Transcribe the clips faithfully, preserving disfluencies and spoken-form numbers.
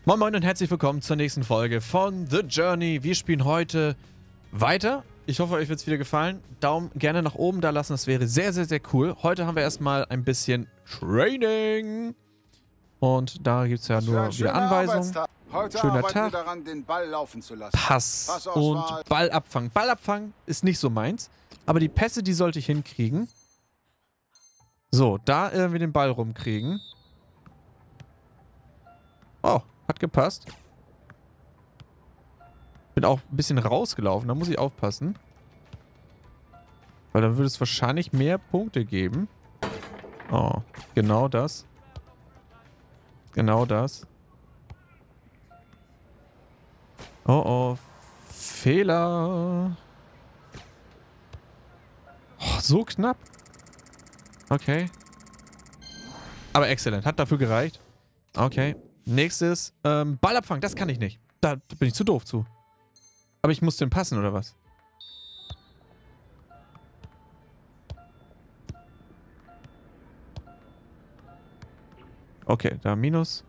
Moin Moin und herzlich willkommen zur nächsten Folge von The Journey. Wir spielen heute weiter. Ich hoffe, euch wird es wieder gefallen. Daumen gerne nach oben da lassen, das wäre sehr, sehr, sehr cool. Heute haben wir erstmal ein bisschen Training. Und da gibt es ja nur wieder Anweisungen. Heute Schöner arbeiten Tag. wir daran, den Ball laufen zu lassen. Pass Passauswahl. und Ball abfangen. Ball abfangen ist nicht so meins, aber die Pässe, die sollte ich hinkriegen. So, da irgendwie den Ball rumkriegen. Oh, hat gepasst. Bin auch ein bisschen rausgelaufen, da muss ich aufpassen. Weil dann würde es wahrscheinlich mehr Punkte geben. Oh, genau das. Genau das. Oh oh, Fehler. Oh, so knapp. Okay. Aber exzellent, hat dafür gereicht. Okay. Nächstes, ähm, Ballabfang, das kann ich nicht. Da bin ich zu doof zu. Aber ich muss den passen, oder was? Okay, da Minus.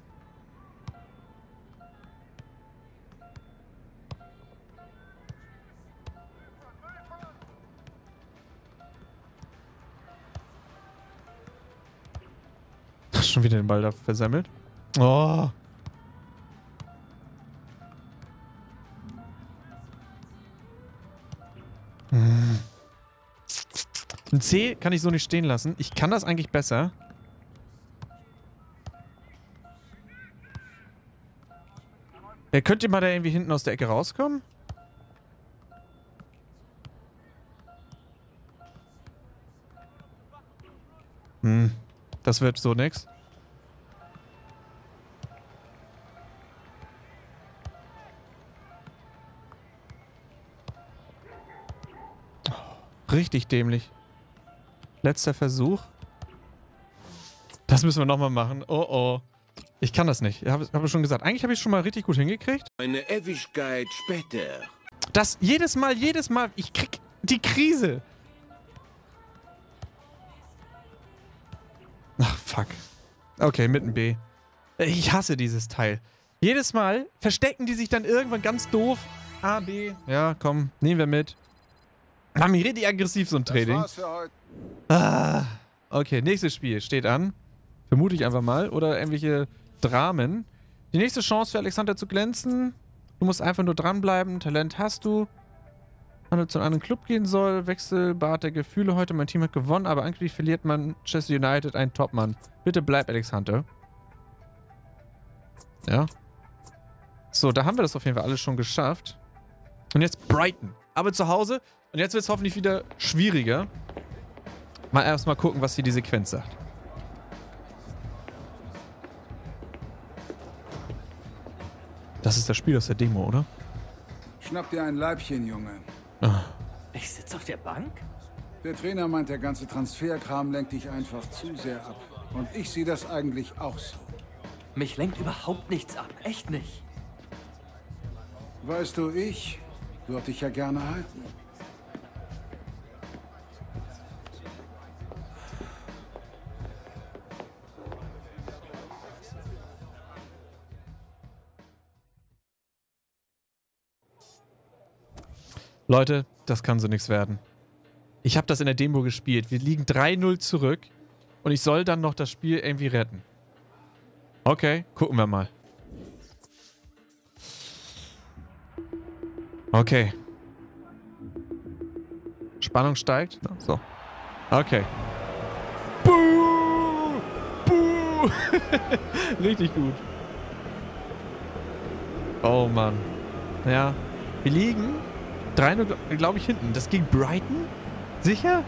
Schon wieder den Ball da versammelt. Oh. Hm. Ein C kann ich so nicht stehen lassen. Ich kann das eigentlich besser. Ja, könnt ihr mal da irgendwie hinten aus der Ecke rauskommen? Hm. Das wird so nix. Richtig dämlich. Letzter Versuch. Das müssen wir nochmal machen. Oh oh. Ich kann das nicht. Ich habe hab schon gesagt. Eigentlich habe ich es schon mal richtig gut hingekriegt. Eine Ewigkeit später. Das jedes Mal, jedes Mal. Ich krieg die Krise. Ach, fuck. Okay, mit einem B. Ich hasse dieses Teil. Jedes Mal verstecken die sich dann irgendwann ganz doof. A, B. Ja, komm. Nehmen wir mit. War mir richtig aggressiv, so ein Training. Das war's für heute. Ah, okay, nächstes Spiel steht an. Vermute ich einfach mal. Oder irgendwelche Dramen. Die nächste Chance für Alexander zu glänzen. Du musst einfach nur dranbleiben. Talent hast du. Wenn du zu einem anderen Club gehen soll. Wechselbad der Gefühle heute. Mein Team hat gewonnen, aber eigentlich verliert Manchester United einen Topmann. Bitte bleib, Alex Hunter. Ja. So, da haben wir das auf jeden Fall alles schon geschafft. Und jetzt Brighton. Aber zu Hause. Und jetzt wird es hoffentlich wieder schwieriger. Mal erstmal gucken, was hier die Sequenz sagt. Das ist das Spiel aus der Demo, oder? Schnapp dir ein Leibchen, Junge. Ah. Ich sitze auf der Bank? Der Trainer meint, der ganze Transferkram lenkt dich einfach zu sehr ab. Und ich sehe das eigentlich auch so. Mich lenkt überhaupt nichts ab. Echt nicht. Weißt du, ich würde dich ja gerne halten. Leute, das kann so nichts werden. Ich habe das in der Demo gespielt. Wir liegen drei null zurück und ich soll dann noch das Spiel irgendwie retten. Okay, gucken wir mal. Okay. Spannung steigt. So. Okay. Buh! Buh! Richtig gut. Oh Mann. Ja. Wir liegen drei null, glaube ich, hinten. Das gegen Brighton? Sicher?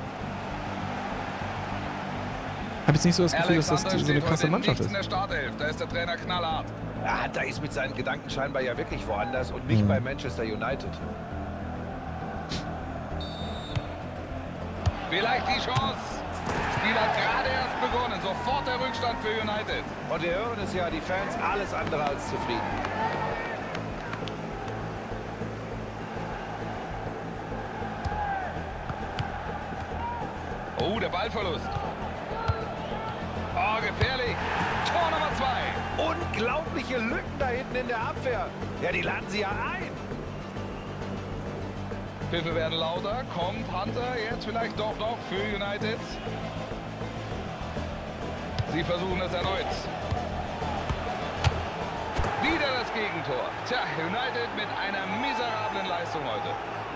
Hab jetzt nicht so das Gefühl, dass das so eine krasse Mannschaft ist. In der Startelf. Da ist der Trainer knallhart. Ja, da ist mit seinen Gedanken scheinbar ja wirklich woanders und nicht Mhm. bei Manchester United. Vielleicht die Chance. Spiel hat gerade erst begonnen. Sofort der Rückstand für United. Und wir hören es ja, die Fans alles andere als zufrieden. Oh, der Ballverlust. Oh, gefährlich. Tor Nummer zwei. Unglaubliche Lücken da hinten in der Abwehr. Ja, die laden sie ja ein. Pfiffe werden lauter. Kommt Hunter jetzt vielleicht doch noch für United. Sie versuchen es erneut. Wieder das Gegentor. Tja, United mit einer miserablen Leistung heute.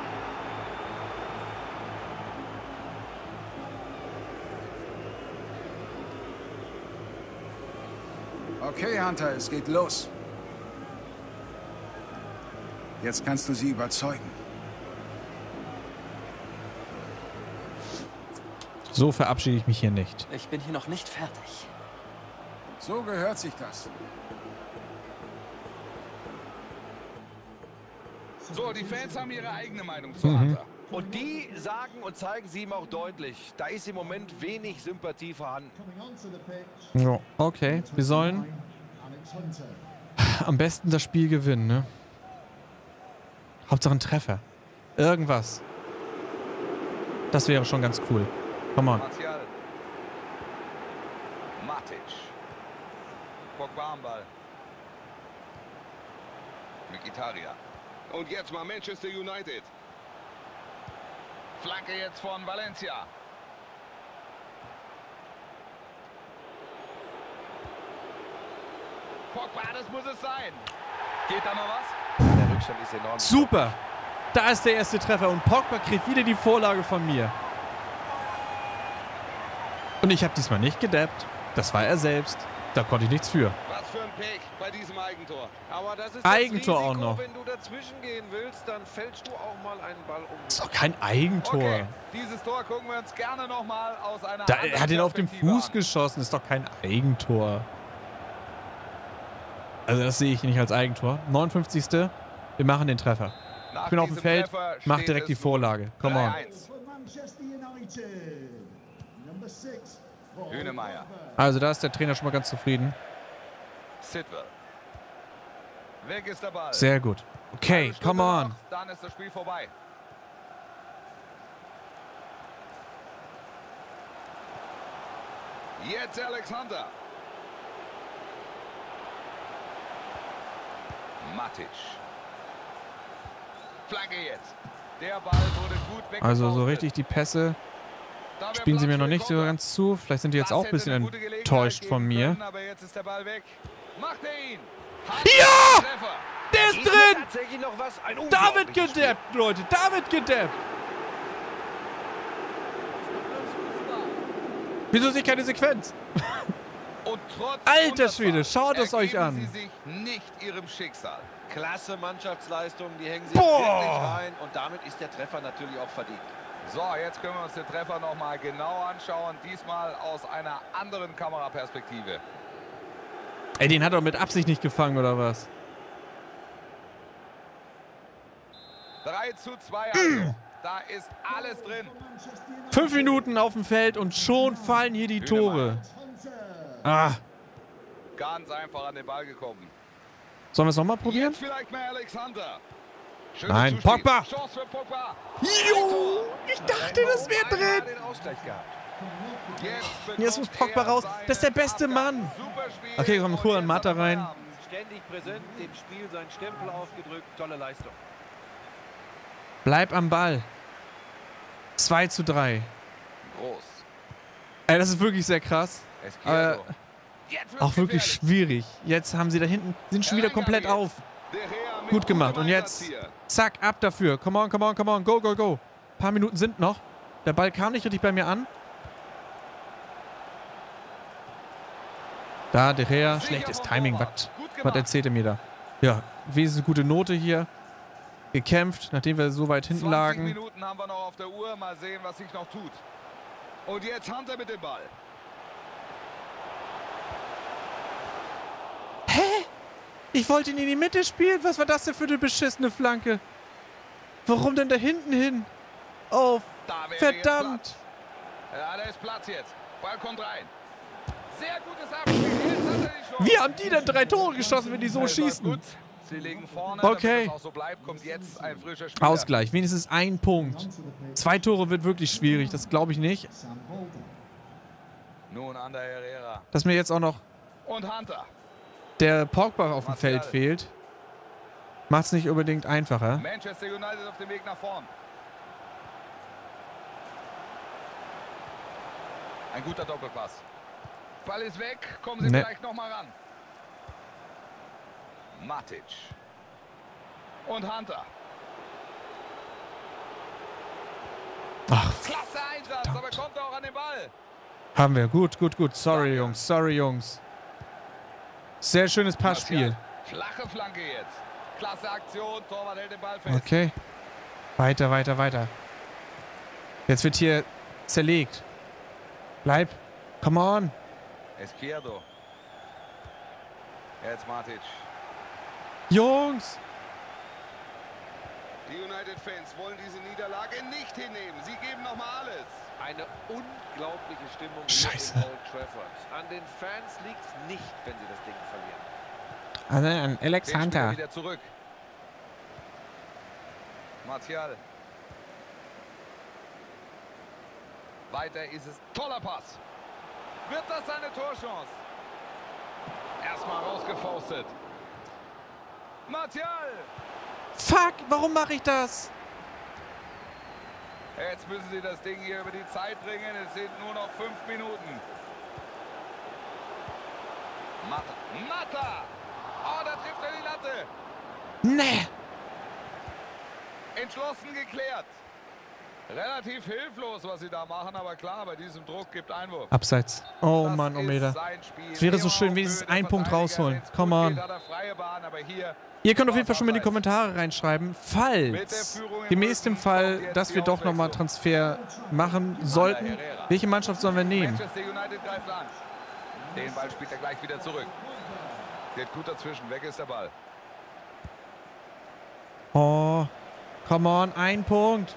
Okay, Hunter, es geht los. Jetzt kannst du sie überzeugen. So verabschiede ich mich hier nicht. Ich bin hier noch nicht fertig. So gehört sich das. So, die Fans haben ihre eigene Meinung zu Mhm. Hunter. Und die sagen und zeigen sie ihm auch deutlich. Da ist im Moment wenig Sympathie vorhanden. Ja, okay. Wir sollen am besten das Spiel gewinnen, ne? Hauptsache ein Treffer. Irgendwas. Das wäre schon ganz cool. Come on. Martial. Matic. Pogba am Ball. Mkhitaryan. Und jetzt mal Manchester United. Flanke jetzt von Valencia. Pogba, das muss es sein. Geht da noch was? Der Rückstand ist enorm. Super. Da ist der erste Treffer und Pogba kriegt wieder die Vorlage von mir. Und ich habe diesmal nicht gedappt. Das war er selbst. Da konnte ich nichts für. Was für ein Pech bei diesem Eigentor. Aber das ist Eigentor das Risiko, auch noch. Wenn du dazwischen gehen willst, dann fälschst du auch mal einen Ball um. Das ist doch kein Eigentor. Okay, dieses Tor gucken wir uns gerne nochmal aus einer Da, anderen er hat ihn auf den Perspektive Fuß an. geschossen. Ist doch kein Eigentor. Also das sehe ich nicht als Eigentor. neunundfünfzigste Wir machen den Treffer. Nach Ich bin auf dem diesem Feld. Treffer Mach steht direkt die es Vorlage. Come drei on. eins. Hünemeyer. Also da ist der Trainer schon mal ganz zufrieden. Sidwell. Weg ist der Ball. Sehr gut. Okay, Eine come Stunde on. noch, dann ist das Spiel vorbei. Jetzt Alex Hunter. Matic. Flanke jetzt. Der Ball wurde gut weggepostet. Also so richtig die Pässe Da wär spielen sie mir Platz noch für nicht so Konter. ganz zu. Vielleicht sind die jetzt Das auch ein hätte bisschen eine gute Gelegenheit enttäuscht von geben mir. können, aber jetzt ist der Ball weg. Macht er ihn. Ja! Treffer. Der ist Ist drin! tatsächlich noch was? Ein David unglaubliches Spiel. gedappt, Leute. David gedappt. Wieso sehe ich keine Sequenz? Und trotz Alter Unterzahl Schwede, schaut es euch ergeben an. Sie sich nicht ihrem Schicksal. Klasse Mannschaftsleistung, die hängen sich Boah. wirklich rein und damit ist der Treffer natürlich auch verdient. So, jetzt können wir uns den Treffer noch mal genau anschauen. Diesmal aus einer anderen Kameraperspektive. Ey, den hat er mit Absicht nicht gefangen, oder was? drei zu zwei also. Da ist alles drin. Fünf Minuten auf dem Feld und schon fallen hier die Tore. Ah, Ganz einfach an den Ball gekommen. sollen wir es nochmal probieren? Jetzt vielleicht mal Alex Hunter. Schönes Nein, Zuspiel. Pogba. Chance für Pogba. Jo, ich dachte, das wäre Einmal drin. den Ausgleich gehabt. Jetzt, bekommt Jetzt muss Pogba er raus. seinen Das ist der beste Abgang. Mann. Super Spiel. Okay, komm, Und Juan jetzt Mata hat er rein. Feierabend. Ständig präsent, dem Spiel seinen Stempel aufgedrückt. Tolle Leistung. Bleib am Ball. zwei zu drei. Groß. Ey, das ist wirklich sehr krass. Esquerdo. Aber Jetzt wird's auch wirklich gefährlich. schwierig. Jetzt haben sie da hinten, sind schon wieder komplett auf. De Gea mit Gut gemacht. gutem Und jetzt, Einsatz hier. zack, ab dafür. Come on, come on, come on. Go, go, go. Ein paar Minuten sind noch. Der Ball kam nicht richtig bei mir an. Da, De Gea. Schlechtes Timing. Was, was erzählt er mir da? Ja, wesentlich gute Note hier. Gekämpft, nachdem wir so weit hinten zwanzig lagen. Minuten haben wir noch auf der Uhr. Mal sehen, was sich noch tut. Und jetzt Hunter mit dem Ball. Ich wollte ihn in die Mitte spielen. Was war das denn für eine beschissene Flanke? Warum denn da hinten hin? Oh, Da wäre verdammt. Jetzt Platz. Ja, da ist Platz jetzt. Ball kommt rein. Sehr gutes Abspiel. Jetzt hat er die Chance. Wie haben die denn drei Tore geschossen, wenn die so Es läuft schießen? gut. Sie legen vorne. Okay. Damit das auch so bleibt, kommt jetzt ein frischer Spieler. Ausgleich, wenigstens ein Punkt. Zwei Tore wird wirklich schwierig, das glaube ich nicht. Nun an der Herrera. Dass mir jetzt auch noch... Und Hunter. der Pogba auf dem Feld fehlt, macht es nicht unbedingt einfacher. Manchester United auf dem Weg nach vorn. Ein guter Doppelpass. Ball ist weg. Kommen Sie Nee. vielleicht noch mal ran. Matic. Und Hunter. Ach, Klasse Einsatz, aber kommt auch an den Ball. haben wir. Gut, gut, gut. Sorry, Jungs. Sorry, Jungs. Sehr schönes Passspiel. Flache Flanke jetzt. Klasse Aktion. Torwart hält den Ball fest. Okay. Weiter, weiter, weiter. Jetzt wird hier zerlegt. Bleib. Come on. Izquierdo. Jetzt Matic. Jungs. Die United-Fans wollen diese Niederlage nicht hinnehmen. Sie geben nochmal alles. Eine unglaubliche Stimmung hier Scheiße. in Old Trafford. An den Fans liegt es nicht, wenn sie das Ding verlieren. Also an Alex Den Spieler Hunter. wieder zurück. Martial. Weiter ist es. Toller Pass. Wird das seine Torchance? Erstmal rausgefaustet. Martial. Fuck, warum mache ich das? Jetzt müssen sie das Ding hier über die Zeit bringen. Es sind nur noch fünf Minuten. Mata. Mata. Oh, da trifft er die Latte. Nee. Entschlossen geklärt. Relativ hilflos, was sie da machen, aber klar, bei diesem Druck gibt Einwurf. Abseits. Oh Das Mann, ist Omeda. sein Spiel. Es wäre so Immer schön, auf wenigstens Höhe der einen Punkt Verteidiger. rausholen. Wenn's gut Come geht, on. hat er freie Bahn, aber hier Ihr könnt auf jeden Fall war's schon mal in die abseits. Kommentare reinschreiben, Mit der falls Führung im gemäß dem Rücken Fall, kommt jetzt dass die wir doch nochmal Auswechslung. Transfer machen sollten. Herrera. Welche Mannschaft sollen wir nehmen? Manchester United greift an. Den Ball spielt er gleich wieder zurück. Geht gut dazwischen, weg ist der Ball. Oh, come on, ein Punkt.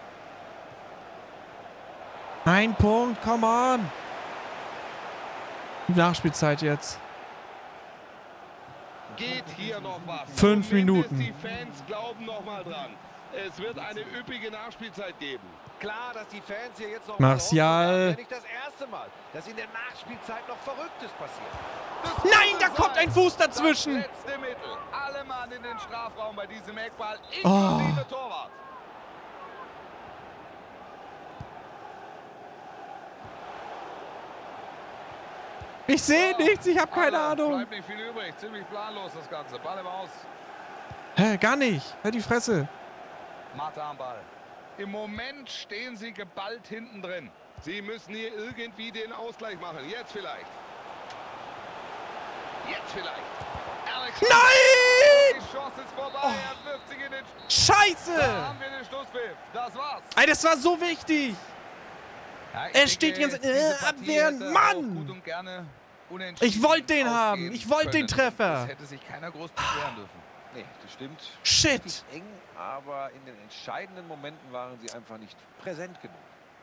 Ein Punkt, come on. Nachspielzeit jetzt. Geht hier noch was? Fünf Zumindest Minuten. Die Fans glauben noch mal dran. Es wird eine üppige Nachspielzeit geben. Klar, dass die Fans hier jetzt noch Martial. mal nicht das erste Mal, dass in der Nachspielzeit noch Verrücktes passiert. Das Nein, muss da es kommt sein. ein Fuß dazwischen. Das letzte Mittel. Alle Mann in den Strafraum bei diesem Eckball, Oh. inklusive Torwart. Ich sehe nichts, ich habe keine Aber Ahnung. Bleibt nicht viel übrig, ziemlich planlos das Ganze. Ball im Aus. Hä, gar nicht. Halt die Fresse. Mata am Ball. Im Moment stehen sie geballt hinten drin. Sie müssen hier irgendwie den Ausgleich machen. Jetzt vielleicht. Jetzt vielleicht. Alex. Nein! Die Chance ist vorbei. Er wirft sich in den... Da Scheiße! haben wir den Schlusspfiff. Das war's. Ey, das war so wichtig. Ja, ich Er steht denke, jetzt- diese äh, Partie abwehren, hätte Mann! auch gut und gerne unentschieden Ich wollte den ausgehen haben. Ich wollte den können. Treffer. Es hätte sich keiner groß beschweren dürfen. Nee, das stimmt. Shit. Richtig eng, aber in den entscheidenden Momenten waren sie einfach nicht präsent genug.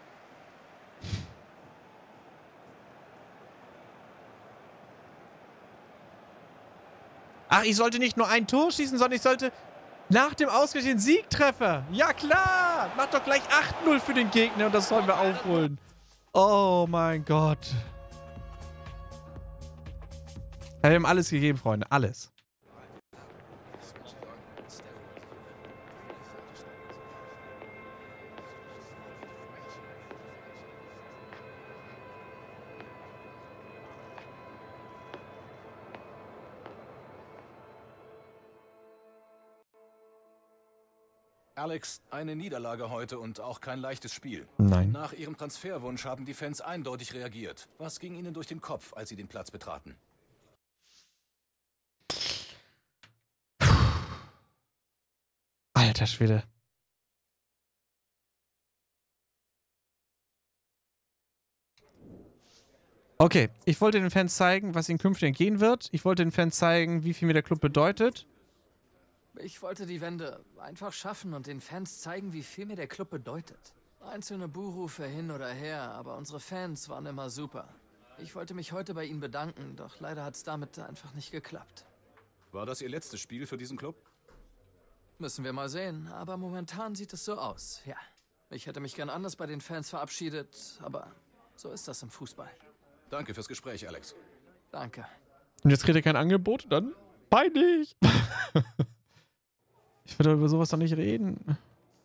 Ach, ich sollte nicht nur ein Tor schießen, sondern ich sollte nach dem Ausgleich den Siegtreffer. Ja klar. Mach doch gleich acht null für den Gegner und das sollen wir aufholen. Oh mein Gott. Ja, wir haben alles gegeben, Freunde. Alles. Alex, eine Niederlage heute und auch kein leichtes Spiel. Nein. Nach ihrem Transferwunsch haben die Fans eindeutig reagiert. Was ging ihnen durch den Kopf, als sie den Platz betraten? Alter Schwede. Okay, ich wollte den Fans zeigen, was ihnen künftig entgehen wird. Ich wollte den Fans zeigen, wie viel mir der Club bedeutet. Ich wollte die Wende einfach schaffen und den Fans zeigen, wie viel mir der Club bedeutet. Einzelne Buhrufe hin oder her, aber unsere Fans waren immer super. Ich wollte mich heute bei ihnen bedanken, doch leider hat es damit einfach nicht geklappt. War das ihr letztes Spiel für diesen Club? Müssen wir mal sehen, aber momentan sieht es so aus, ja. Ich hätte mich gern anders bei den Fans verabschiedet, aber so ist das im Fußball. Danke fürs Gespräch, Alex. Danke. Und jetzt kriegt er kein Angebot, dann peinlich. Ich will doch über sowas doch nicht reden.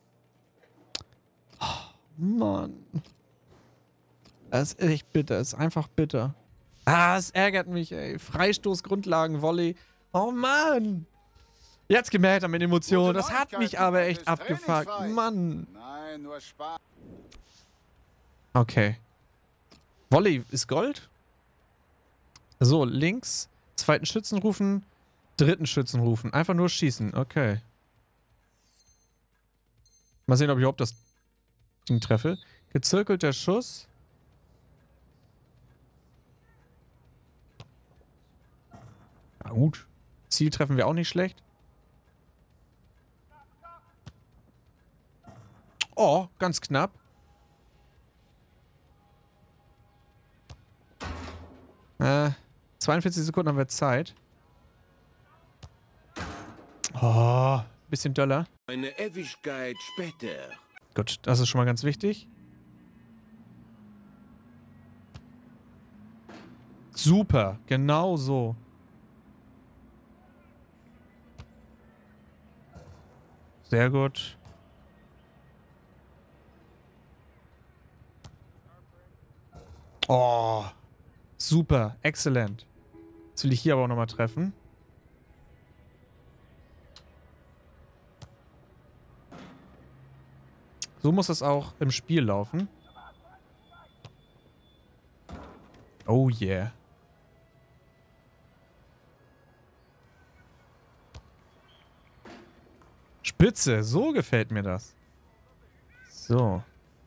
Oh, Mann. Das ist echt bitter. Das ist einfach bitter. Ah, es ärgert mich, ey. Freistoß, Grundlagen, Volley. Oh, Mann. Jetzt gemerkt an den Emotionen. Das hat mich aber echt abgefuckt. Mann. Nein, nur Spaß. Okay. Volley ist Gold. So, links. Zweiten Schützen rufen. Dritten Schützen rufen. Einfach nur schießen. Okay. Mal sehen, ob ich überhaupt das Ding treffe. Gezirkelter Schuss. Na gut. Ziel treffen wir auch nicht schlecht. Oh, ganz knapp. Äh, zweiundvierzig Sekunden haben wir Zeit. Oh, bisschen doller. Eine Ewigkeit später. Gut, das ist schon mal ganz wichtig. Super, genau so. Sehr gut. Oh, super, exzellent. Jetzt will ich hier aber auch nochmal treffen. So muss es auch im Spiel laufen. Oh yeah. Spitze, so gefällt mir das. So.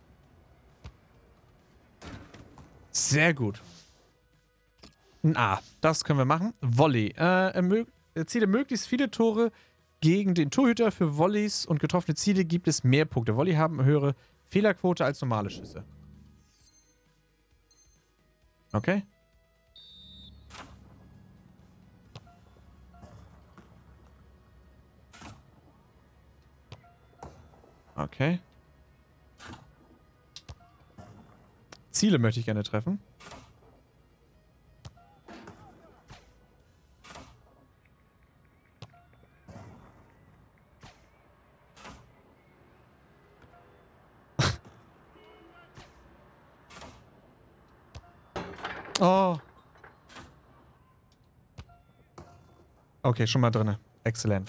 Sehr gut. Ein A, das können wir machen. Volley. Äh, erziele möglichst viele Tore gegen den Torhüter. Für Volleys und getroffene Ziele gibt es mehr Punkte. Volley haben eine höhere Fehlerquote als normale Schüsse. Okay. Okay. Ziele möchte ich gerne treffen. Oh. Okay, schon mal drin. Exzellent.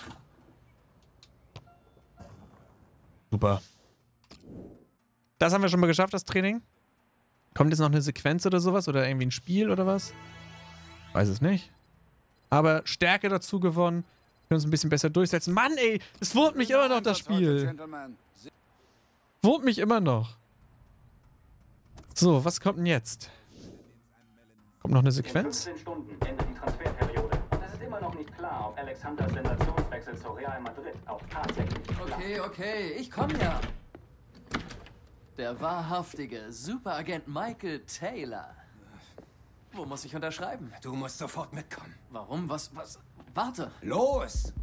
Super. Das haben wir schon mal geschafft, das Training. Kommt jetzt noch eine Sequenz oder sowas? Oder irgendwie ein Spiel oder was? Weiß es nicht. Aber Stärke dazu gewonnen. Wir können uns ein bisschen besser durchsetzen. Mann, ey! Es wurmt mich immer noch, das Spiel. Wurmt mich immer noch. So, was kommt denn jetzt? Kommt noch eine Sequenz? In fünfzehn Stunden endet die Transferperiode. Und es ist immer noch nicht klar, ob Alex Hunters Sensationswechsel zu Real Madrid auch tatsächlich klappt. Okay, okay, ich komme ja. Der wahrhaftige Superagent Michael Taylor. Wo muss ich unterschreiben? Du musst sofort mitkommen. Warum? Was? Was? Warte. Los!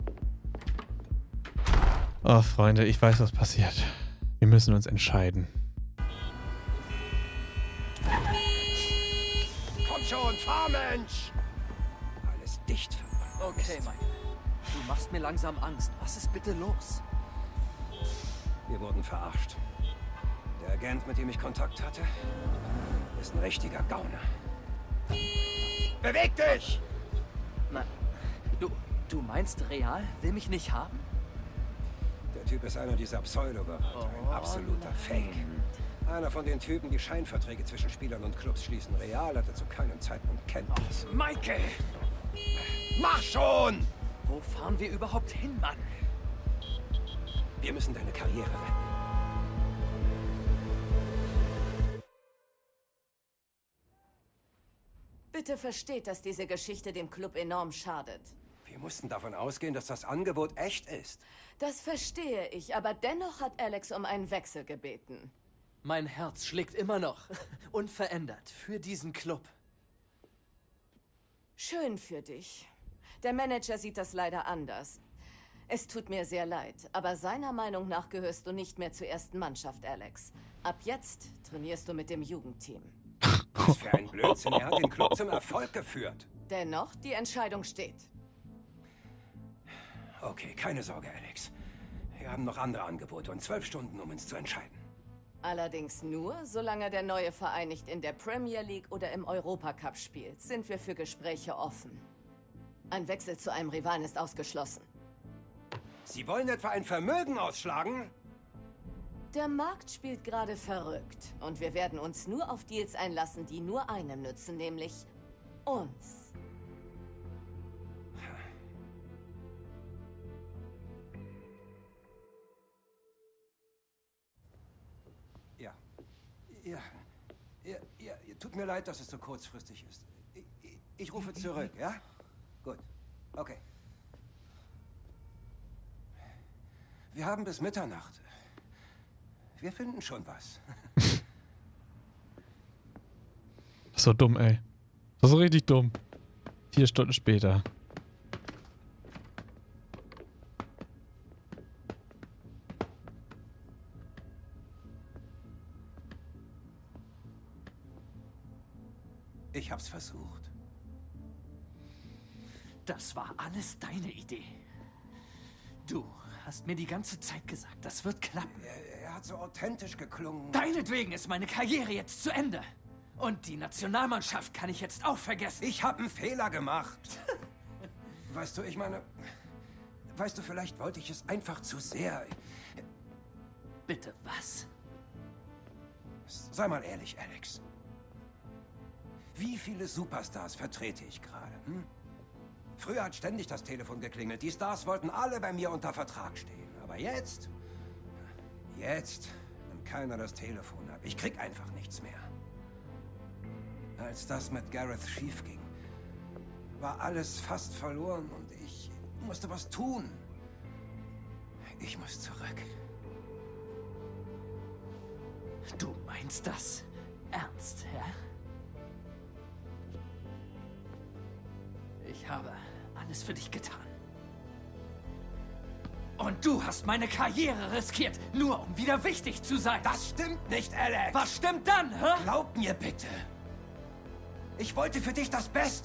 Oh, Freunde, ich weiß, was passiert. Wir müssen uns entscheiden. Komm schon, fahr, Mensch! Alles dicht für Okay, Michael. Du machst mir langsam Angst. Was ist bitte los? Wir wurden verarscht. Der Agent, mit dem ich Kontakt hatte, ist ein richtiger Gauner. Beweg dich! Na, du, du meinst, Real will mich nicht haben? Der Typ ist einer dieser Pseudo-Berater, ein absoluter Fake. Einer von den Typen, die Scheinverträge zwischen Spielern und Clubs schließen. Real hatte zu keinem Zeitpunkt Kenntnis. Michael! Mach schon! Wo fahren wir überhaupt hin, Mann? Wir müssen deine Karriere retten. Bitte versteht, dass diese Geschichte dem Club enorm schadet. Wir mussten davon ausgehen, dass das Angebot echt ist. Das verstehe ich, aber dennoch hat Alex um einen Wechsel gebeten. Mein Herz schlägt immer noch. Unverändert. Für diesen Club. Schön für dich. Der Manager sieht das leider anders. Es tut mir sehr leid, aber seiner Meinung nach gehörst du nicht mehr zur ersten Mannschaft, Alex. Ab jetzt trainierst du mit dem Jugendteam. Was für ein Blödsinn. Er hat den Club zum Erfolg geführt. Dennoch, die Entscheidung steht. Okay, keine Sorge, Alex. Wir haben noch andere Angebote und zwölf Stunden, um uns zu entscheiden. Allerdings nur, solange der neue Verein nicht in der Premier League oder im Europacup spielt, sind wir für Gespräche offen. Ein Wechsel zu einem Rivalen ist ausgeschlossen. Sie wollen etwa ein Vermögen ausschlagen? Der Markt spielt gerade verrückt und wir werden uns nur auf Deals einlassen, die nur einem nützen, nämlich uns. Ja. Ja. Ja, ja. Tut mir leid, dass es so kurzfristig ist. Ich, ich, ich rufe zurück, ja? Gut. Okay. Wir haben bis Mitternacht. Wir finden schon was. Das ist so dumm, ey. Das ist so richtig dumm. Vier Stunden später. Ich hab's versucht. Das war alles deine Idee. Du hast mir die ganze Zeit gesagt, das wird klappen. Er, er hat so authentisch geklungen. Deinetwegen ist meine Karriere jetzt zu Ende. Und die Nationalmannschaft kann ich jetzt auch vergessen. Ich habe einen Fehler gemacht. Weißt du, ich meine... Weißt du, vielleicht wollte ich es einfach zu sehr. Bitte, was? Sei mal ehrlich, Alex. Wie viele Superstars vertrete ich gerade? Hm? Früher hat ständig das Telefon geklingelt. Die Stars wollten alle bei mir unter Vertrag stehen. Aber jetzt... Jetzt, wenn keiner das Telefon hat. Ich krieg einfach nichts mehr. Als das mit Gareth schief ging, war alles fast verloren und ich musste was tun. Ich muss zurück. Du meinst das ernst, ja? Ich habe alles für dich getan. Und du hast meine Karriere riskiert, nur um wieder wichtig zu sein. Das stimmt nicht, Alex. Was stimmt dann, hä? Glaub mir bitte. Ich wollte für dich das Beste.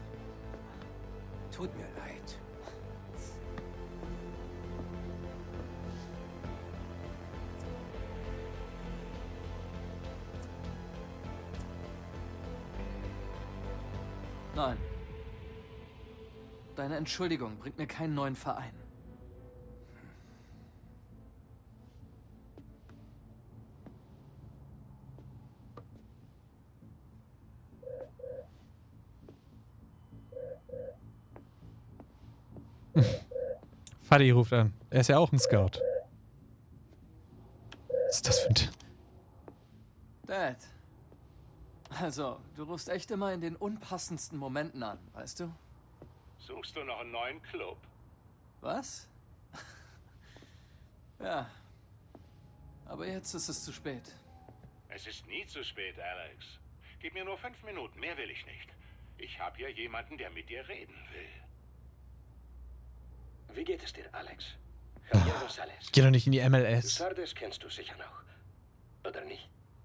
Tut mir leid. Nein. Deine Entschuldigung bringt mir keinen neuen Verein. Fadi ruft an. Er ist ja auch ein Scout. Was ist das für ein... Dad. Also, du rufst echt immer in den unpassendsten Momenten an, weißt du? Suchst du noch einen neuen Club? Was? Ja. Aber jetzt ist es zu spät. Es ist nie zu spät, Alex. Gib mir nur fünf Minuten, mehr will ich nicht. Ich habe hier jemanden, der mit dir reden will. Wie geht es dir, Alex? Javier González. Geh doch nicht in die M L S. Sardes kennst du sicher noch. Oder nicht?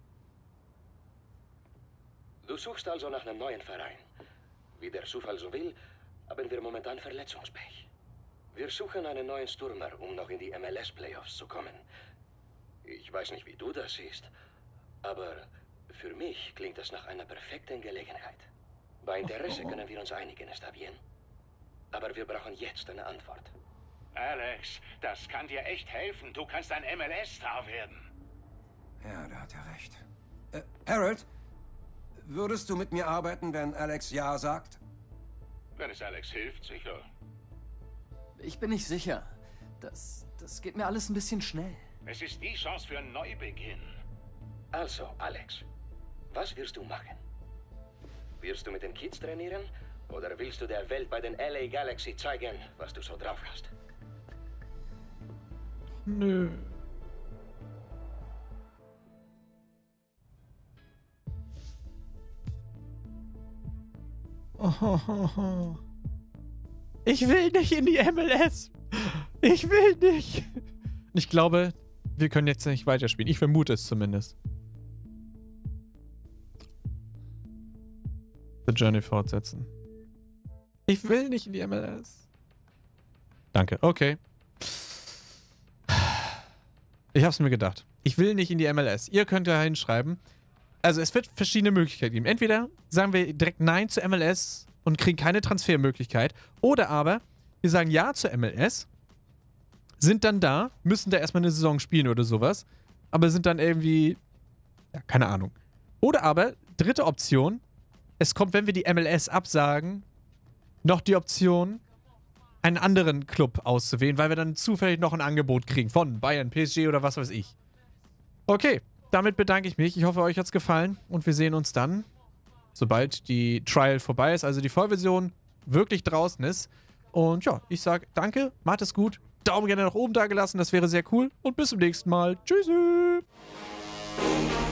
Du suchst also nach einem neuen Verein. Wie der Zufall so will, haben wir momentan Verletzungspech. Wir suchen einen neuen Stürmer, um noch in die M L S-Playoffs zu kommen. Ich weiß nicht, wie du das siehst, aber für mich klingt das nach einer perfekten Gelegenheit. Bei Interesse können wir uns einigen, Estabién. Aber wir brauchen jetzt eine Antwort. Alex, das kann dir echt helfen. Du kannst ein M L S-Star werden. Ja, da hat er recht. Äh, Harold, würdest du mit mir arbeiten, wenn Alex Ja sagt? Wenn es Alex hilft, sicher. Ich bin nicht sicher. Das, das geht mir alles ein bisschen schnell. Es ist die Chance für einen Neubeginn. Also, Alex, was wirst du machen? Wirst du mit den Kids trainieren? Oder willst du der Welt bei den L A Galaxy zeigen, was du so drauf hast? Nö. Oh, ich will nicht in die M L S. Ich will nicht. Ich glaube, wir können jetzt nicht weiterspielen. Ich vermute es zumindest. The Journey fortsetzen. Ich will nicht in die M L S. Danke, okay. Ich hab's mir gedacht. Ich will nicht in die M L S. Ihr könnt da hinschreiben. Also es wird verschiedene Möglichkeiten geben. Entweder sagen wir direkt Nein zur M L S und kriegen keine Transfermöglichkeit. Oder aber wir sagen Ja zur M L S, sind dann da, müssen da erstmal eine Saison spielen oder sowas, aber sind dann irgendwie, ja, keine Ahnung. Oder aber, dritte Option, es kommt, wenn wir die M L S absagen, noch die Option, einen anderen Club auszuwählen, weil wir dann zufällig noch ein Angebot kriegen von Bayern, P S G oder was weiß ich. Okay, damit bedanke ich mich. Ich hoffe, euch hat's gefallen und wir sehen uns dann, sobald die Trial vorbei ist, also die Vollversion wirklich draußen ist. Und ja, ich sage danke, macht es gut, Daumen gerne nach oben da gelassen, das wäre sehr cool und bis zum nächsten Mal. Tschüssi!